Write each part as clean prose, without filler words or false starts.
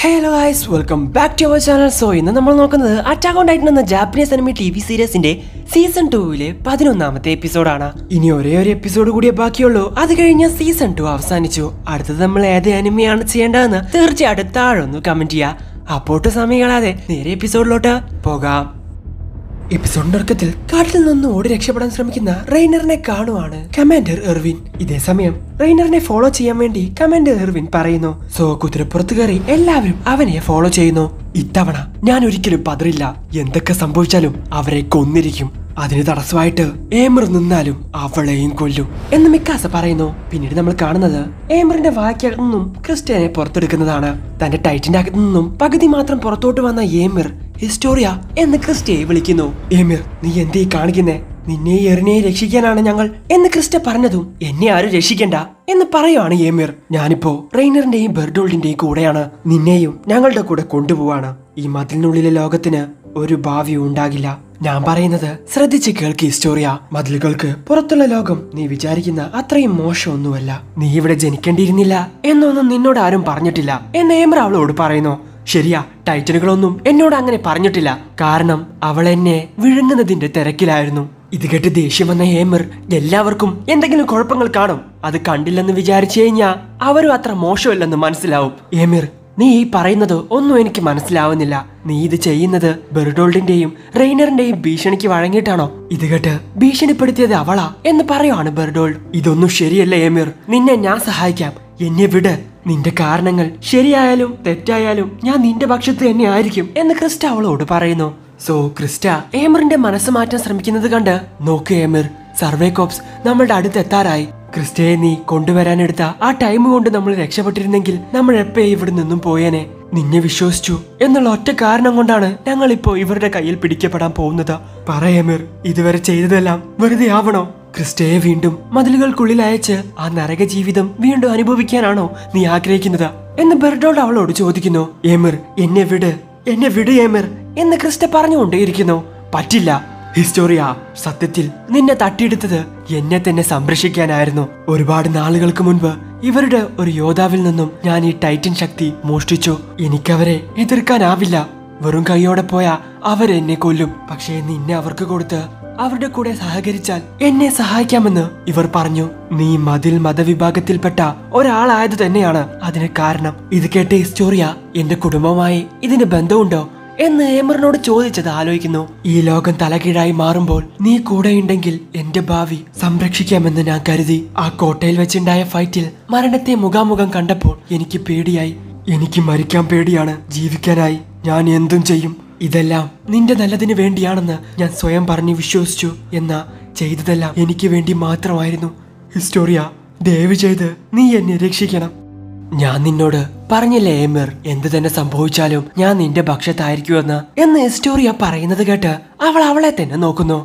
Hello guys, welcome back to our channel. So ഇന്ന് നമ്മൾ നോക്കുന്നത് അറ്റാക്ക് ഓൺ ടൈറ്റൻ എന്ന ജാപ്പനീസ് അനിമി ടിവി സീരീസിന്റെ സീസൺ 2 11ാമത്തെ എപ്പിസോഡാണ്. ഇനി ഒരേ ഒരു എപ്പിസോഡ് കൂടിയേ ബാക്കിയുള്ളൂ. അത് കഴിഞ്ഞ സീസൺ 2 അവസാനിച്ചു. അടുത്തത് നമ്മൾ ഏത് അനിമിയാണ് ചെയ്യേണ്ടതെന്ന് തീർച്ചയായിട്ടും താഴെ ഒന്ന് കമന്റ് ചെയ്യുക. അപ്പോട്ട് സമയം കളയാതെ നേരെ എപ്പിസോഡിലോട്ട് പോകാം. എപ്പിസോഡിന്റെ തുടക്കത്തിൽ കാട്ടിൽ നിന്ന് ഓടി രക്ഷപ്പെടാൻ ശ്രമിക്കുന്ന റെയ്നറിനെ കാണുവാണ് കമാൻഡർ എർവിൻ. ഇതേ സമയം റെയ്നറിനെ ഫോളോ ചെയ്യാൻ വേണ്ടി കമാൻഡർ എർവിൻ പറയുന്നു. സോ കുതിരപ്പുറത്ത് കയറി എല്ലാവരും അവനെ ഫോളോ ചെയ്യുന്നു. ഇത്തവണ ഞാൻ ഒരിക്കലും പതറില്ല. എന്തൊക്കെ സംഭവിച്ചാലും അവരെ കൊന്നിരിക്കും. അതിന് തടസ്സമായിട്ട് ഏമർ നിന്നാലും അവളെയും കൊല്ലും എന്ന് മിക്കാസ പറയുന്നു. പിന്നീട് നമ്മൾ കാണുന്നത് ഏമറിന്റെ വായ്ക്കകത്തു നിന്നും ക്രിസ്റ്റ്യനെ പുറത്തെടുക്കുന്നതാണ്. തന്റെ ടൈറ്റിന്റെ അകത്തു നിന്നും പകുതി മാത്രം പുറത്തോട്ട് വന്ന ഏമർ ഹിസ്റ്റോറിയ എന്ന് ക്രിസ്റ്റയെ വിളിക്കുന്നു. ഏമർ, നീ എന്തേ കാണിക്കുന്നേ? നിന്നെ എറിനെ രക്ഷിക്കാനാണ് ഞങ്ങൾ എന്ന് ക്രിസ്റ്റ പറഞ്ഞതും എന്നെ ആരും രക്ഷിക്കണ്ട എന്ന് പറയുവാണ് ഏമർ. ഞാനിപ്പോ റെയ്നറിന്റെയും ബെർഡോൾഡിന്റെയും കൂടെയാണ്. നിന്നെയും ഞങ്ങളുടെ കൂടെ കൊണ്ടുപോവാണ്. ഈ മതിലിനുള്ളിലെ ലോകത്തിന് ഒരു ഭാവി ഉണ്ടാകില്ല. ഞാൻ പറയുന്നത് ശ്രദ്ധിച്ച് കേൾക്ക് ഹിസ്റ്റോറിയ. മതിലുകൾക്ക് പുറത്തുള്ള ലോകം നീ വിചാരിക്കുന്ന അത്രയും മോശമൊന്നുമല്ല. നീ ഇവിടെ ജനിക്കേണ്ടിയിരുന്നില്ല എന്നൊന്നും നിന്നോട് ആരും പറഞ്ഞിട്ടില്ല എന്ന് ഏമർ അവളോട് പറയുന്നു. ശരിയാ, ടൈറ്റനുകളൊന്നും എന്നോട് അങ്ങനെ പറഞ്ഞിട്ടില്ല. കാരണം അവൾ എന്നെ വിഴുങ്ങുന്നതിന്റെ തിരക്കിലായിരുന്നു. ഇത് കേട്ട് ദേഷ്യം വന്ന ഏമർ, എല്ലാവർക്കും എന്തെങ്കിലും കുഴപ്പങ്ങൾ കാണും. അത് കണ്ടില്ലെന്ന് വിചാരിച്ചു കഴിഞ്ഞാ അവരും അത്ര മോശമല്ലെന്ന് മനസ്സിലാവും. ഏമർ, നീ ഈ പറയുന്നത് ഒന്നും എനിക്ക് മനസ്സിലാവുന്നില്ല. നീ ഇത് ചെയ്യുന്നത് ബെർഡോൾഡിന്റെയും റെയ്നറിന്റെയും ഭീഷണിക്ക് വഴങ്ങിയിട്ടാണോ? ഇത് കേട്ട് ഭീഷണിപ്പെടുത്തിയത് അവളാ എന്ന് പറയുവാണ് ബെർഡോൾഡ്. ഇതൊന്നും ശരിയല്ല ഏമർ, നിന്നെ ഞാൻ സഹായിക്കാം. എന്നെ വിട്. നിന്റെ കാരണങ്ങൾ ശരിയായാലും തെറ്റായാലും ഞാൻ നിന്റെ പക്ഷത്ത് തന്നെ ആയിരിക്കും എന്ന് ക്രിസ്റ്റ അവളോട് പറയുന്നു. സോ ക്രിസ്റ്റ ഏമറിന്റെ മനസ്സ് മാറ്റാൻ ശ്രമിക്കുന്നത് കണ്ട്, നോക്ക് ഏമർ, സർവേ കോപ്സ് നമ്മളുടെ അടുത്തെത്താറായി. ക്രിസ്റ്റയെ നീ കൊണ്ടുവരാനെടുത്ത ആ ടൈം കൊണ്ട് നമ്മൾ രക്ഷപ്പെട്ടിരുന്നെങ്കിൽ നമ്മൾ എപ്പോഴും ഇവിടെ നിന്നും പോയേനെ. നിന്നെ വിശ്വസിച്ചു എന്നുള്ള ഒറ്റ കാരണം കൊണ്ടാണ് ഞങ്ങൾ ഇപ്പോ ഇവരുടെ കയ്യിൽ പിടിക്കപ്പെടാൻ പോകുന്നത്. പറയേമർ, ഇതുവരെ ചെയ്തതെല്ലാം വെറുതെ ആവണോ? ക്രിസ്റ്റയെ വീണ്ടും മതിലുകൾക്കുള്ളിൽ അയച്ച് ആ നരക ജീവിതം വീണ്ടും അനുഭവിക്കാനാണോ നീ ആഗ്രഹിക്കുന്നത് എന്ന് ബെർഡോൾഡ് അവളോട് ചോദിക്കുന്നു. ഏമർ, എന്നെ വിട് ഏമർ എന്ന് ക്രിസ്റ്റ പറഞ്ഞുകൊണ്ടേയിരിക്കുന്നു. പറ്റില്ല ഹിസ്റ്റോറിയ, സത്യത്തിൽ നിന്നെ തട്ടിയെടുത്തത് എന്നെ തന്നെ സംരക്ഷിക്കാനായിരുന്നു. ഒരുപാട് നാളുകൾക്ക് മുൻപ് ഇവരുടെ ഒരു യോദ്ധാവിൽ നിന്നും ഞാൻ ഈ ടൈറ്റൻ ശക്തി മോഷ്ടിച്ചു. എനിക്കവരെ എതിർക്കാനാവില്ല. വെറും കൈയോടെ പോയാ അവരെന്നെ കൊല്ലും. പക്ഷേ നിന്നെ അവർക്ക് കൊടുത്ത് അവരുടെ കൂടെ സഹകരിച്ചാൽ എന്നെ സഹായിക്കാമെന്ന് ഇവർ പറഞ്ഞു. നീ മതവിഭാഗത്തിൽപ്പെട്ട ഒരാളായത് തന്നെയാണ് അതിന് കാരണം. ഇത് കേട്ട ഹിസ്റ്റോറിയ, എന്റെ കുടുംബമായി ഇതിന് ബന്ധമുണ്ടോ എന്ന് ഏമറിനോട് ചോദിച്ചത് ആലോചിക്കുന്നു. ഈ ലോകം തലകീഴായി മാറുമ്പോൾ നീ കൂടെയുണ്ടെങ്കിൽ എന്റെ ഭാവി സംരക്ഷിക്കാമെന്ന് ഞാൻ കരുതി. ആ കോട്ടയിൽ വെച്ചുണ്ടായ ഫൈറ്റിൽ മരണത്തെ മുഖാമുഖം കണ്ടപ്പോൾ എനിക്ക് പേടിയായി. എനിക്ക് മരിക്കാൻ പേടിയാണ്. ജീവിക്കാനായി ഞാൻ എന്തും ചെയ്യും. ഇതെല്ലാം നിന്റെ നല്ലതിന് വേണ്ടിയാണെന്ന് ഞാൻ സ്വയം പറഞ്ഞ് വിശ്വസിച്ചു. എന്നാ ചെയ്തതെല്ലാം എനിക്ക് വേണ്ടി മാത്രമായിരുന്നു. ഹിസ്റ്റോറിയ, ദയവ് ചെയ്ത് നീ എന്നെ രക്ഷിക്കണം. ഞാൻ നിന്നോട് പറഞ്ഞില്ലേ ഏമർ, എന്ത് തന്നെ സംഭവിച്ചാലും ഞാൻ നിന്റെ പക്ഷത്തായിരിക്കുമെന്ന് എന്ന് ഹിസ്റ്റോറിയ പറയുന്നത് കേട്ട് അവൾ അവളെ തന്നെ നോക്കുന്നു.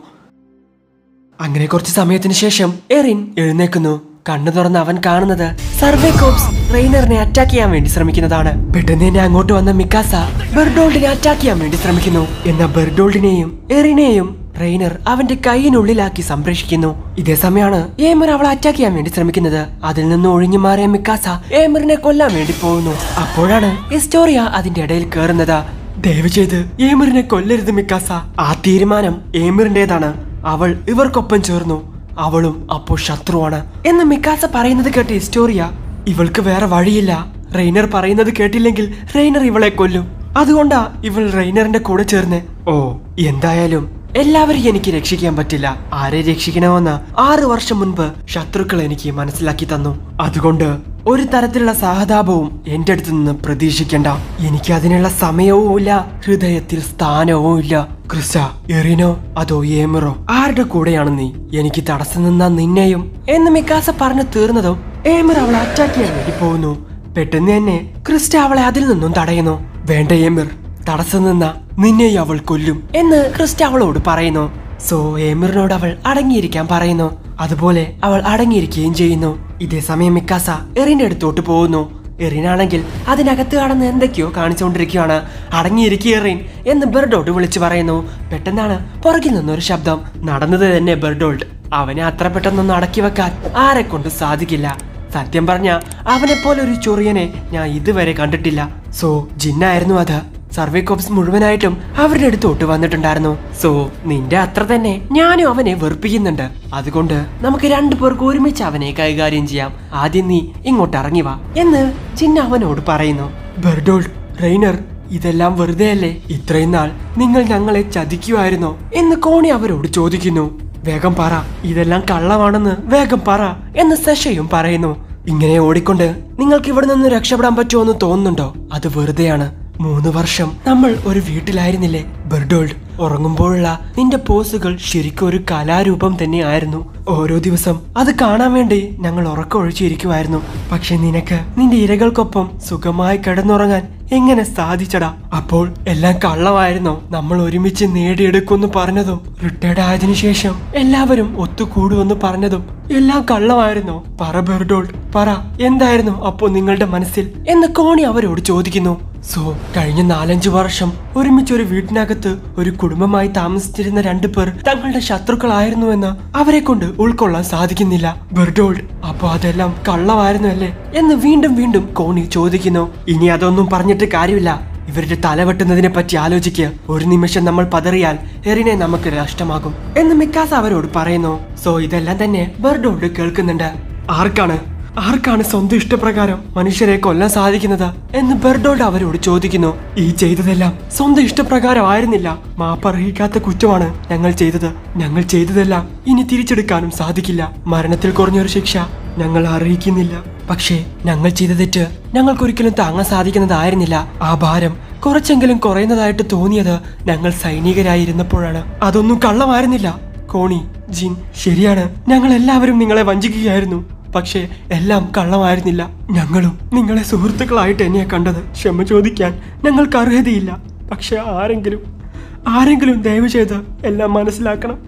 അങ്ങനെ കുറച്ചു സമയത്തിന് ശേഷം എറിൻ എഴുന്നേക്കുന്നു. കണ്ണു തുറന്ന് അവൻ കാണുന്നത് സർവേ കോപ്സ് റെയ്നറിനെ അറ്റാക്ക് ചെയ്യാൻ വേണ്ടി ശ്രമിക്കുന്നതാണ്. പെട്ടെന്ന് തന്നെ അങ്ങോട്ട് വന്ന മിക്കാസ ബെർഡോൾഡിനെ അറ്റാക്ക് ചെയ്യാൻ വേണ്ടി ശ്രമിക്കുന്നു. എന്നാൽ ബെർഡോൾഡിനെയും എറിനെയും റെയ്നർ അവന്റെ കൈയിനുള്ളിലാക്കി സംരക്ഷിക്കുന്നു. ഇതേ സമയമാണ് ഏമർ അവളെ അറ്റാക്ക് ചെയ്യാൻ വേണ്ടി ശ്രമിക്കുന്നത്. അതിൽ നിന്ന് ഒഴിഞ്ഞു മാറിയ മിക്കാസ ഏമറിനെ കൊല്ലാൻ വേണ്ടി പോകുന്നു. അപ്പോഴാണ് ഹിസ്റ്റോറിയ അതിന്റെ ഇടയിൽ കയറുന്നത്. ദയവ് ചെയ്ത് ഏമറിനെ കൊല്ലരുത് മിക്കാസ. ആ തീരുമാനം ഏമറിന്റേതാണ്. അവൾ ഇവർക്കൊപ്പം ചേർന്നു. അവളും അപ്പോൾ ശത്രുവാണ് എന്ന് മിക്കാസ പറയുന്നത് കേട്ട് ഹിസ്റ്റോറിയ, ഇവൾക്ക് വേറെ വഴിയില്ല. റെയ്നർ പറയുന്നത് കേട്ടില്ലെങ്കിൽ റെയ്നർ ഇവളെ കൊല്ലും. അതുകൊണ്ടാ ഇവൾ റെയ്നറിന്റെ കൂടെ ചേർന്ന്. ഓ, എന്തായാലും എല്ലാവരും എനിക്ക് രക്ഷിക്കാൻ പറ്റില്ല. ആരെ രക്ഷിക്കണമെന്ന് 6 വർഷം മുൻപ് ശത്രുക്കൾ എനിക്ക് മനസ്സിലാക്കി തന്നു. അതുകൊണ്ട് ഒരു തരത്തിലുള്ള സഹതാപവും എന്റെ അടുത്ത് നിന്ന് പ്രതീക്ഷിക്കണ്ട. എനിക്ക് അതിനുള്ള സമയവും ഇല്ല, ഹൃദയത്തിൽ സ്ഥാനവും ഇല്ല. ക്രിസ്റ്റ, എറിനോ അതോ ഏമറോ, ആരുടെ കൂടെയാണ് നീ? എനിക്ക് തടസ്സം നിന്ന നിന്നെയും എന്ന് മിക്കാസ പറഞ്ഞു തീർന്നതും ഏമർ അവളെ അറ്റാക്ക് ചെയ്യാൻ വേണ്ടി പോകുന്നു. പെട്ടെന്ന് തന്നെ ക്രിസ്റ്റ അവളെ അതിൽ നിന്നും തടയുന്നു. വേണ്ട ഏമർ, തടസ്സം നിന്ന നിന്നെ അവൾ കൊല്ലും എന്ന് ക്രിസ്റ്റ അവളോട് പറയുന്നു. സോ ഏമറിനോട് അവൾ അടങ്ങിയിരിക്കാൻ പറയുന്നു. അതുപോലെ അവൾ അടങ്ങിയിരിക്കുകയും ചെയ്യുന്നു. ഇതേ സമയം മിക്കാസ എറിന്റെ അടുത്തോട്ട് പോകുന്നു. എറിനാണെങ്കിൽ അതിനകത്ത് കടന്ന് എന്തൊക്കെയോ കാണിച്ചുകൊണ്ടിരിക്കുകയാണ്. അടങ്ങിയിരിക്കുക എറിൻ എന്ന് ബെർഡോൾഡ് വിളിച്ചു പറയുന്നു. പെട്ടെന്നാണ് പുറകിൽ നിന്നൊരു ശബ്ദം. നടന്നത് തന്നെ ബെർഡോൾഡ്. അവനെ അത്ര പെട്ടെന്നൊന്നും അടക്കി വെക്കാൻ ആരെ കൊണ്ട് സാധിക്കില്ല. സത്യം പറഞ്ഞ അവനെ പോലെ ഒരു ചൊറിയനെ ഞാൻ ഇതുവരെ കണ്ടിട്ടില്ല. സോ ജിന്നായിരുന്നു അത്. സർവേ കോപ്സ് മുഴുവനായിട്ടും അവരുടെ അടുത്തോട്ട് വന്നിട്ടുണ്ടായിരുന്നു. സോ നിന്റെ അത്ര തന്നെ ഞാനും അവനെ വെറുപ്പിക്കുന്നുണ്ട്. അതുകൊണ്ട് നമുക്ക് 2 പേർക്ക് ഒരുമിച്ച് അവനെ കൈകാര്യം ചെയ്യാം. ആദ്യം നീ ഇങ്ങോട്ട് ഇറങ്ങി വാ എന്ന് ജിന്ന അവനോട് പറയുന്നു. ബെർഡോൾഡ്, റെയ്നർ, ഇതെല്ലാം വെറുതെ അല്ലേ? ഇത്രയും നാൾ നിങ്ങൾ ഞങ്ങളെ ചതിക്കുമായിരുന്നോ എന്ന് കോണി അവരോട് ചോദിക്കുന്നു. വേഗം പറ, ഇതെല്ലാം കള്ളമാണെന്ന് വേഗം പറ എന്ന് സെഷയും പറയുന്നു. ഇങ്ങനെ ഓടിക്കൊണ്ട് നിങ്ങൾക്ക് ഇവിടെ നിന്ന് രക്ഷപ്പെടാൻ പറ്റുമോ എന്ന് തോന്നുന്നുണ്ടോ? അത് വെറുതെയാണ്. 3 വർഷം നമ്മൾ ഒരു വീട്ടിലായിരുന്നില്ലേ? ബെർഡോൾഡ്, ഉറങ്ങുമ്പോഴുള്ള നിന്റെ പോസുകൾ ശരിക്കും ഒരു കലാരൂപം തന്നെ ആയിരുന്നു. ഓരോ ദിവസം അത് കാണാൻ വേണ്ടി ഞങ്ങൾ ഉറക്കമൊഴിച്ചിരിക്കുമായിരുന്നു. പക്ഷെ നിനക്ക് നിന്റെ ഇരകൾക്കൊപ്പം സുഖമായി കിടന്നുറങ്ങാൻ എങ്ങനെ സാധിച്ചടാ? അപ്പോൾ എല്ലാം കള്ളമായിരുന്നോ? നമ്മൾ ഒരുമിച്ച് നേടിയെടുക്കുമെന്ന് പറഞ്ഞതും റിട്ടയർഡ് ആയതിനു ശേഷം എല്ലാവരും ഒത്തുകൂടുമെന്ന് പറഞ്ഞതും എല്ലാം കള്ളമായിരുന്നോ? പറ ബെർഡോൾഡ്, പറ, എന്തായിരുന്നു അപ്പോ നിങ്ങളുടെ മനസ്സിൽ എന്ന് കോണി അവരോട് ചോദിക്കുന്നു. സോ കഴിഞ്ഞ 4-5 വർഷം ഒരുമിച്ച് ഒരു വീട്ടിനകത്ത് ഒരു കുടുംബമായി താമസിച്ചിരുന്ന 2 പേർ തങ്ങളുടെ ശത്രുക്കളായിരുന്നുവെന്ന് അവരെ കൊണ്ട് ഉൾക്കൊള്ളാൻ സാധിക്കുന്നില്ല. ബെർഡോൾഡ്, അപ്പൊ അതെല്ലാം കള്ളമായിരുന്നു അല്ലേ എന്ന് വീണ്ടും വീണ്ടും കോണി ചോദിക്കുന്നു. ഇനി അതൊന്നും പറഞ്ഞിട്ട് കാര്യമില്ല. ഇവരുടെ തലവെട്ടുന്നതിനെ പറ്റി ആലോചിക്കുക. ഒരു നിമിഷം നമ്മൾ പതറിയാൽ എറിനെ നമുക്ക് നഷ്ടമാകും എന്ന് മിക്കാസ അവരോട് പറയുന്നു. സോ ഇതെല്ലാം തന്നെ ബെർഡോൾഡ് കേൾക്കുന്നുണ്ട്. ആർക്കാണ് സ്വന്തം ഇഷ്ടപ്രകാരം മനുഷ്യരെ കൊല്ലാൻ സാധിക്കുന്നത് എന്ന് ബെർഡോൾഡ് അവരോട് ചോദിക്കുന്നു. ഈ ചെയ്തതെല്ലാം സ്വന്തം ഇഷ്ടപ്രകാരം ആയിരുന്നില്ല. മാപ്പർഹിക്കാത്ത കുറ്റമാണ് ഞങ്ങൾ ചെയ്തതെല്ലാം ഇനി തിരിച്ചെടുക്കാനും സാധിക്കില്ല. മരണത്തിൽ കുറഞ്ഞൊരു ശിക്ഷ ഞങ്ങൾ അർഹിക്കുന്നില്ല. പക്ഷേ ഞങ്ങൾ ചെയ്ത തെറ്റ് ഞങ്ങൾക്കൊരിക്കലും താങ്ങാൻ സാധിക്കുന്നതായിരുന്നില്ല. ആ ഭാരം കുറച്ചെങ്കിലും കുറയുന്നതായിട്ട് തോന്നിയത് ഞങ്ങൾ സൈനികരായിരുന്നപ്പോഴാണ്. അതൊന്നും കള്ളമായിരുന്നില്ല. കോണി, ജിൻ, ശരിയാണ്, ഞങ്ങൾ എല്ലാവരും നിങ്ങളെ വഞ്ചിക്കുകയായിരുന്നു. പക്ഷേ എല്ലാം കള്ളമായിരുന്നില്ല. ഞങ്ങളും നിങ്ങളെ സുഹൃത്തുക്കളായിട്ട് എന്നെയാ കണ്ടത്. ക്ഷമ ചോദിക്കാൻ ഞങ്ങൾക്ക് അർഹതയില്ല. പക്ഷെ ആരെങ്കിലും ദയവ് ചെയ്ത് എല്ലാം മനസ്സിലാക്കണം.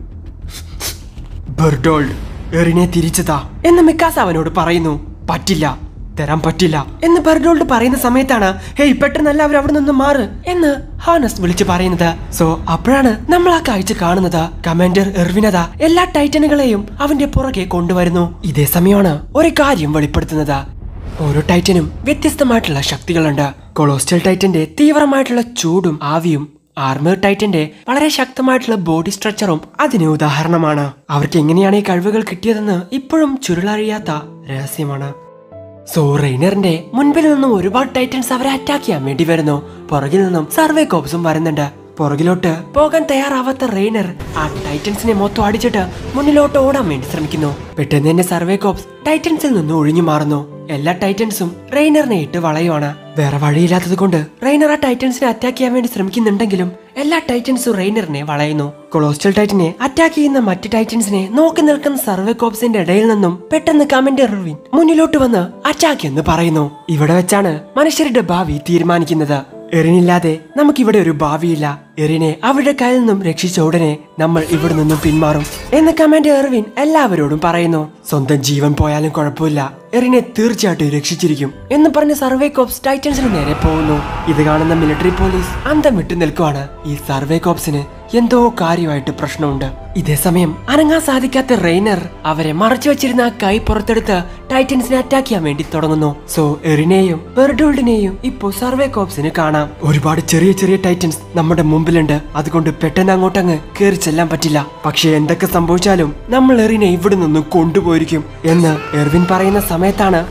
ബെർഡോൾഡ്, എറിനെ തിരിച്ചതാ എന്ന് മിക്കാസ അവനോട് പറയുന്നു. തരാൻ പറ്റില്ല എന്ന് ബെർഡോൾഡ് പറയുന്ന സമയത്താണ് ഹേയ് പെട്ടെന്ന് എല്ലാവരും അവിടെ നിന്ന് മാറ് എന്ന് ഹാനസ് വിളിച്ചു പറയുന്നത്. സോ അപ്പോഴാണ് നമ്മൾ ആ കാഴ്ച കാണുന്നത്. കമാൻഡർ എർവിനത എല്ലാ ടൈറ്റനുകളെയും അവന്റെ പുറകെ കൊണ്ടുവരുന്നു. ഇതേ സമയമാണ് ഒരു കാര്യം വെളിപ്പെടുത്തുന്നത്. ഓരോ ടൈറ്റനും വ്യത്യസ്തമായിട്ടുള്ള ശക്തികളുണ്ട്. കൊളോസ്റ്റൽ ടൈറ്റന്റെ തീവ്രമായിട്ടുള്ള ചൂടും ആവിയും ആർമർ ടൈറ്റന്റെ വളരെ ശക്തമായിട്ടുള്ള ബോഡി സ്ട്രക്ചറും അതിന് ഉദാഹരണമാണ്. അവർക്ക് എങ്ങനെയാണ് ഈ കഴിവുകൾ കിട്ടിയതെന്ന് ഇപ്പോഴും ചുരുളറിയാത്ത രഹസ്യമാണ്. സോ റെയ്നറിന്റെ മുൻപിൽ നിന്നും ഒരുപാട് ടൈറ്റൻസ് അവരെ അറ്റാക്ക് ചെയ്യാൻ വേണ്ടി വരുന്നു. പുറകിൽ നിന്നും സർവേ കോപ്സും വരുന്നുണ്ട്. പുറകിലോട്ട് പോകാൻ തയ്യാറാവാത്ത റെയ്നർ ആ ടൈറ്റൻസിനെ മൊത്തം അടിച്ചിട്ട് മുന്നിലോട്ട് ഓടാൻ വേണ്ടി ശ്രമിക്കുന്നു. പെട്ടെന്ന് തന്നെ സർവേ കോപ്സ് ടൈറ്റൻസിൽ നിന്ന് ഒഴിഞ്ഞു മാറുന്നു. എല്ലാ ടൈറ്റൻസും റെയ്നറിനെ ഇട്ട് വളയുവാണ്. വേറെ വഴിയില്ലാത്തത് കൊണ്ട് റെയ്നർ ആ ടൈറ്റൻസിനെ അറ്റാക്ക് ചെയ്യാൻ വേണ്ടി ശ്രമിക്കുന്നുണ്ടെങ്കിലും എല്ലാ ടൈറ്റൻസും റെയ്നറിനെ വളയുന്നു. കൊളോസ്റ്റൽ ടൈറ്റനെ അറ്റാക്ക് ചെയ്യുന്ന മറ്റ് ടൈറ്റൻസിനെ നോക്കി നിൽക്കുന്ന സർവേ കോപ്സിന്റെ ഇടയിൽ നിന്നും പെട്ടെന്ന് കമാൻഡർ എർവിൻ മുന്നിലോട്ട് വന്ന് അറ്റാക്ക് എന്ന് പറയുന്നു. ഇവിടെ വെച്ചാണ് മനുഷ്യരുടെ ഭാവി തീരുമാനിക്കുന്നത്. എറിനില്ലാതെ നമുക്കിവിടെ ഒരു ഭാവിയില്ല. എറിനെ അവരുടെ കയ്യിൽ നിന്നും രക്ഷിച്ച ഉടനെ നമ്മൾ ഇവിടെ നിന്നും പിന്മാറും എന്ന് കമാൻഡർ എർവിൻ എല്ലാവരോടും പറയുന്നു. സ്വന്തം ജീവൻ പോയാലും കുഴപ്പമില്ല, എറിനെ തീർച്ചയായിട്ടും രക്ഷിച്ചിരിക്കും എന്ന് പറഞ്ഞ് സർവേ കോപ്സ് ടൈറ്റൻസിന് നേരെ പോകുന്നു. ഇത് കാണുന്ന മിലിറ്ററി പോലീസ് അന്തം വിട്ടു നിൽക്കുവാണ്. ഈ സർവേ കോപ്സിന് എന്തോ കാര്യമായിട്ട് പ്രശ്നമുണ്ട്. ഇതേ സമയം അനങ്ങാൻ സാധിക്കാത്ത റെയ്നർ അവരെ മറച്ചു വെച്ചിരുന്ന കൈ പുറത്തെടുത്ത് ടൈറ്റൻസിനെ അറ്റാക്ക് ചെയ്യാൻ വേണ്ടി തുടങ്ങുന്നു. സോ എറിനെയും ബെർഡോൾഡിനെയും ഇപ്പോ സർവേ കോപ്സിന് കാണാം. ഒരുപാട് ചെറിയ ചെറിയ ടൈറ്റൻസ് നമ്മുടെ മുമ്പിലുണ്ട്. അതുകൊണ്ട് പെട്ടെന്ന് അങ്ങോട്ടങ്ങ് കയറി ചെല്ലാൻ പറ്റില്ല. പക്ഷെ എന്തൊക്കെ സംഭവിച്ചാലും നമ്മൾ എറിനെ ഇവിടെ നിന്നും കൊണ്ടുപോയിരിക്കും എന്ന് എർവിൻ പറയുന്ന സമയത്താണ്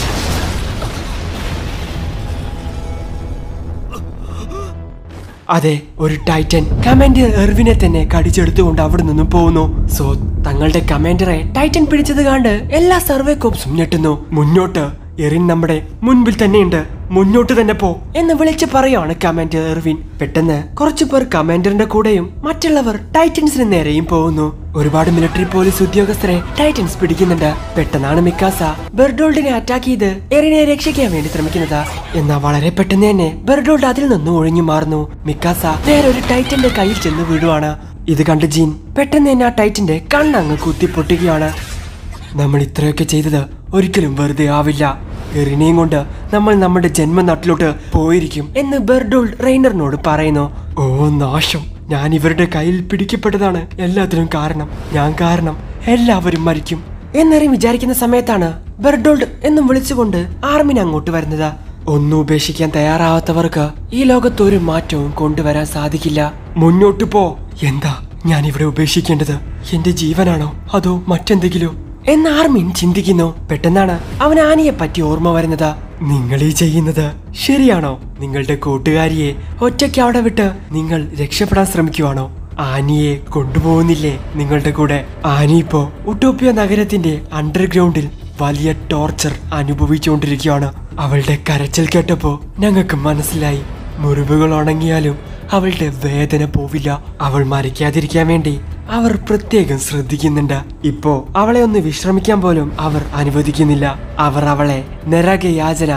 അതെ, ഒരു ടൈറ്റൻ കമാൻഡർ എർവിനെ തന്നെ കടിച്ചെടുത്തുകൊണ്ട് അവിടെ നിന്നും പോകുന്നു. സോ തങ്ങളുടെ കമാൻഡറെ ടൈറ്റൻ പിടിച്ചത് കണ്ട് എല്ലാ സർവേ കോപ്സും ഞെട്ടുന്നു. മുന്നോട്ട്, എറിൻ നമ്മുടെ മുൻപിൽ തന്നെയുണ്ട്, മുന്നോട്ട് തന്നെ പോ എന്ന് വിളിച്ചു പറയുകയാണ് കമാൻഡർ എർവിൻ. പെട്ടെന്ന് കുറച്ചു പേർ കമാൻഡറിന്റെ കൂടെയും മറ്റുള്ളവർ ടൈറ്റൻസിന് നേരെയും പോകുന്നു. ഒരുപാട് മിലിറ്ററി പോലീസ് ഉദ്യോഗസ്ഥരെ ടൈറ്റൻസ് പിടിക്കുന്നുണ്ട്. പെട്ടെന്നാണ് മിക്കാസ ബെർഡോൾഡിനെ അറ്റാക്ക് ചെയ്ത് എറിനെ രക്ഷിക്കാൻ വേണ്ടി ശ്രമിക്കുന്നത്. എന്നാൽ വളരെ പെട്ടെന്ന് തന്നെ ബെർഡോൾഡ് അതിൽ നിന്നും ഒഴിഞ്ഞു മാറുന്നു. മിക്കാസ നേരെ ഒരു ടൈറ്റന്റെ കയ്യിൽ ചെന്ന് വീഴുവാണ്. ഇത് കണ്ട് ജീൻ പെട്ടെന്ന് തന്നെ ആ ടൈറ്റന്റെ കണ്ണങ്ങ് കുത്തി പൊട്ടുകയാണ്. നമ്മൾ ഇത്രയൊക്കെ ചെയ്തത് ഒരിക്കലും വെറുതെ ആവില്ല. എറിനെയും കൊണ്ട് നമ്മൾ നമ്മുടെ ജന്മനാട്ടിലോട്ട് പോയിരിക്കും എന്ന് ബെർഡോൾഡ് റെയ്നറിനോട് പറയുന്നു. ഓ നാശം, ഞാൻ ഇവരുടെ കയ്യിൽ പിടിക്കപ്പെട്ടതാണ് എല്ലാത്തിനും കാരണം. ഞാൻ കാരണം എല്ലാവരും മരിക്കും എന്നെറിയും വിചാരിക്കുന്ന സമയത്താണ് ബെർഡോൾഡ് എന്നും വിളിച്ചുകൊണ്ട് ആർമിൻ അങ്ങോട്ട് വരുന്നത്. ഒന്നും ഉപേക്ഷിക്കാൻ തയ്യാറാവാത്തവർക്ക് ഈ ലോകത്ത് ഒരു മാറ്റവും കൊണ്ടുവരാൻ സാധിക്കില്ല. മുന്നോട്ടു പോ. എന്താ ഞാൻ ഇവിടെ ഉപേക്ഷിക്കേണ്ടത്? എന്റെ ജീവനാണോ അതോ മറ്റെന്തെങ്കിലും എന്ന് ആർമിൻ ചിന്തിക്കുന്നു. പെട്ടെന്നാണ് അവൻ ആനിയെ പറ്റി ഓർമ്മ വരുന്നത്. നിങ്ങൾ ഈ ചെയ്യുന്നത് ശരിയാണോ? നിങ്ങളുടെ കൂട്ടുകാരിയെ ഒറ്റയ്ക്ക് അവിടെ വിട്ട് നിങ്ങൾ രക്ഷപ്പെടാൻ ശ്രമിക്കുവാണോ? ആനിയെ കൊണ്ടുപോകുന്നില്ലേ നിങ്ങളുടെ കൂടെ? ആനി ഇപ്പോ ഉട്ടോപ്യ നഗരത്തിന്റെ അണ്ടർഗ്രൗണ്ടിൽ വലിയ ടോർച്ചർ അനുഭവിച്ചുകൊണ്ടിരിക്കുകയാണ്. അവളുടെ കരച്ചിൽ കേട്ടപ്പോ ഞങ്ങൾക്ക് മനസ്സിലായി, മുറിവുകൾ ഉണങ്ങിയാലും അവളുടെ വേദന പോവില്ല. അവൾ മരിക്കാതിരിക്കാൻ വേണ്ടി അവർ പ്രത്യേകം ശ്രദ്ധിക്കുന്നുണ്ട്. ഇപ്പോ അവളെ ഒന്ന് വിശ്രമിക്കാൻ പോലും അവർ അനുവദിക്കുന്നില്ല. അവർ അവളെ നരകയാതന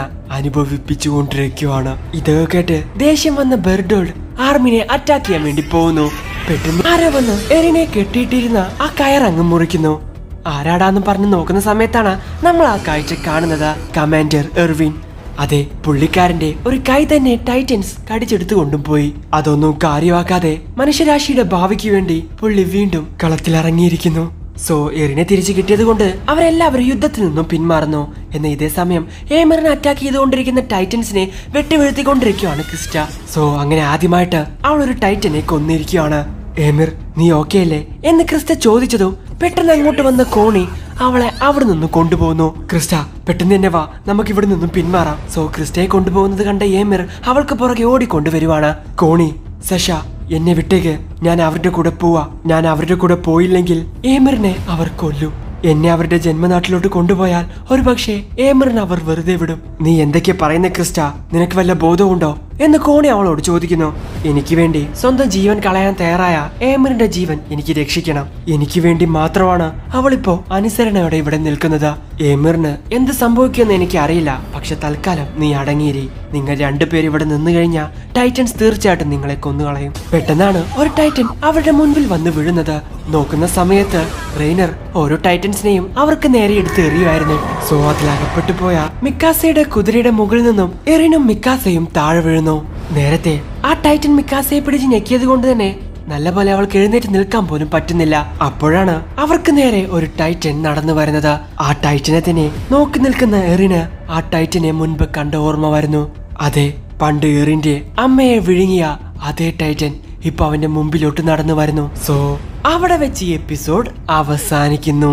അനുഭവിപ്പിച്ചുകൊണ്ടിരിക്കുകയാണ്. ഇതൊക്കെ കേട്ട് ദേഷ്യം വന്ന ബെർഡോൾഡ് ആർമിനെ അറ്റാക്ക് ചെയ്യാൻ വേണ്ടി പോകുന്നു. പെട്ടെന്ന് ആരോ വന്ന് എറിനെ കെട്ടിയിട്ടിരുന്ന ആ കയറങ്ങ് മുറിക്കുന്നു. ആരാടാന്ന് പറഞ്ഞ് നോക്കുന്ന സമയത്താണ് നമ്മൾ ആ കാഴ്ച കാണുന്നത്. Commander Erwin. അതെ, പുള്ളിക്കാരന്റെ ഒരു കൈ തന്നെ ടൈറ്റൻസ് കടിച്ചെടുത്തു കൊണ്ടുപോയി. അതൊന്നും കാര്യമാക്കാതെ മനുഷ്യരാശിയുടെ ഭാവിക്ക് വേണ്ടി പുള്ളി വീണ്ടും കളത്തിലിറങ്ങിയിരിക്കുന്നു. സോ എറിനെ തിരിച്ചു കിട്ടിയത് കൊണ്ട് അവരെല്ലാവരും യുദ്ധത്തിൽ നിന്നും പിന്മാറുന്നു. എന്നാൽ ഇതേ സമയം ഏമറിനെ അറ്റാക്ക് ചെയ്തുകൊണ്ടിരിക്കുന്ന ടൈറ്റൻസിനെ വെട്ടിവീഴ്ത്തിക്കൊണ്ടിരിക്കുകയാണ് ക്രിസ്റ്റ. സോ അങ്ങനെ ആദ്യമായിട്ട് അവൾ ഒരു ടൈറ്റനെ കൊന്നിരിക്കുകയാണ്. ഏമിർ, നീ ഓക്കെ അല്ലേ എന്ന് ക്രിസ്റ്റ ചോദിച്ചതും പെട്ടെന്ന് അങ്ങോട്ട് വന്ന കോണി അവളെ അവിടെ നിന്ന് കൊണ്ടുപോകുന്നു. ക്രിസ്റ്റ, പെട്ടെന്ന് തന്നെ വാ, നമുക്ക് ഇവിടെ നിന്നും പിന്മാറാം. സോ ക്രിസ്റ്റയെ കൊണ്ടുപോകുന്നത് കണ്ട ഏമിർ അവൾക്ക് പുറകെ ഓടിക്കൊണ്ടുവരുവാണ്. കോണി, സഷ, എന്നെ വിട്ടേക്ക്, ഞാൻ അവരുടെ കൂടെ പോവാ. ഞാൻ അവരുടെ കൂടെ പോയില്ലെങ്കിൽ ഏമിറിനെ അവർ കൊല്ലും. എന്നെ അവരുടെ ജന്മനാട്ടിലോട്ട് കൊണ്ടുപോയാൽ ഒരു പക്ഷേ ഏമിറിനെ അവർ വെറുതെ വിടും. നീ എന്തൊക്കെ പറയുന്ന ക്രിസ്റ്റ? നിനക്ക് വല്ല ബോധമുണ്ടോ എന്ന് കോണി അവളോട് ചോദിക്കുന്നു. എനിക്ക് വേണ്ടി സ്വന്തം ജീവൻ കളയാൻ തയ്യാറായ ഏമിറിന്റെ ജീവൻ എനിക്ക് രക്ഷിക്കണം. എനിക്ക് വേണ്ടി മാത്രമാണ് അവളിപ്പോ അനുസരണയോടെ ഇവിടെ നിൽക്കുന്നത്. ഏമിറിന് എന്ത് സംഭവിക്കുമെന്ന് എനിക്ക് അറിയില്ല. പക്ഷെ തൽക്കാലം നീ അടങ്ങിയിരി. നിങ്ങൾ രണ്ടുപേരും ഇവിടെ നിന്ന് കഴിഞ്ഞാൽ ടൈറ്റൻസ് തീർച്ചയായിട്ടും നിങ്ങളെ കൊന്നുകളയും. പെട്ടെന്നാണ് ഒരു ടൈറ്റൻ അവരുടെ മുൻപിൽ വന്ന് വീഴുന്നത്. നോക്കുന്ന സമയത്ത് റെയ്നർ ഓരോ ടൈറ്റൻസിനെയും അവർക്ക് നേരെ എടുത്ത് എറിയുമായിരുന്നു. സോ അതിൽ അകപ്പെട്ടു പോയ മിക്കാസയുടെ കുതിരയുടെ മുകളിൽ നിന്നും എറിനും മിക്കാസയും താഴെ വീഴുന്നു. നേരത്തെ ആ ടൈറ്റൻ മിക്കാസയെ പിടിച്ച് ഞെക്കിയത് കൊണ്ട് തന്നെ നല്ലപോലെ അവൾക്ക് എഴുന്നേറ്റ് നിൽക്കാൻ പോലും പറ്റുന്നില്ല. അപ്പോഴാണ് അവർക്ക് നേരെ ഒരു ടൈറ്റൻ നടന്നു വരുന്നത്. ആ ടൈറ്റനെ തന്നെ നോക്കി നിൽക്കുന്ന എറിന് ആ ടൈറ്റനെ മുൻപ് കണ്ട ഓർമ്മ വരുന്നു. അതെ, പണ്ട് എറിന്റെ അമ്മയെ വിഴുങ്ങിയ അതേ ടൈറ്റൻ ഇപ്പൊ അവന്റെ മുമ്പിലോട്ട് നടന്നു വരുന്നു. സോ അവിടെ വെച്ച് ഈ എപ്പിസോഡ് അവസാനിക്കുന്നു.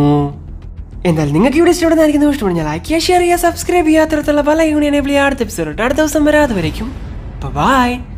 എന്നാൽ നിങ്ങൾക്ക് ഇവിടെ ഇഷ്ടപ്പെടുന്ന ഞാൻ ലൈക്ക് ചെയ്യുക, ഷെയർ ചെയ്യുക, സബ്സ്ക്രൈബ് ചെയ്യുക, അത്തരത്തിലുള്ള പല യൂണിയൻ അടുത്ത എപ്പിസോഡ് അടുത്ത ദിവസം വരാതെ വരയ്ക്കും. ബൈ.